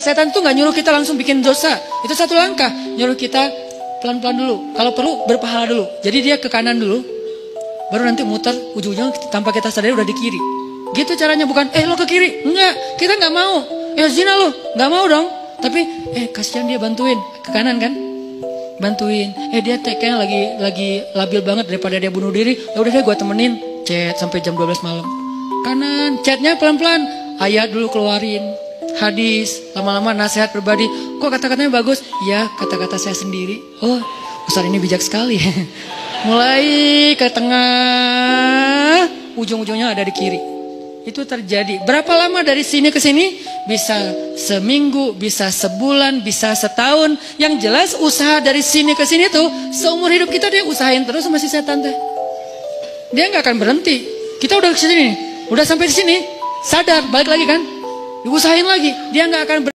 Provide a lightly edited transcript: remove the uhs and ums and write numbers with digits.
Setan tuh nggak nyuruh kita langsung bikin dosa. Itu satu langkah. Nyuruh kita pelan-pelan dulu. Kalau perlu berpahala dulu. Jadi dia ke kanan dulu. Baru nanti muter ujung-ujungnya tanpa kita sadari udah di kiri. Gitu caranya, bukan lo ke kiri. Enggak, kita nggak mau. Ya zina lo, nggak mau dong. Tapi kasihan dia, bantuin ke kanan kan. Bantuin. Dia kayaknya lagi labil banget daripada dia bunuh diri. Ya udah deh gue temenin. Chat sampai jam 12 malam. Kanan, chatnya pelan-pelan. Ayat dulu keluarin. Hadis, lama-lama nasihat pribadi. Kok kata-katanya bagus? Ya, kata-kata saya sendiri. Oh, Ustaz ini bijak sekali. Mulai ke tengah, ujung-ujungnya ada di kiri. Itu terjadi. Berapa lama dari sini ke sini? Bisa seminggu, bisa sebulan, bisa setahun. Yang jelas usaha dari sini ke sini tuh seumur hidup kita dia usahain terus sama si setan teh. Dia nggak akan berhenti. Kita udah ke sini, udah sampai di sini, sadar, balik lagi kan? Diusahain lagi, dia nggak akan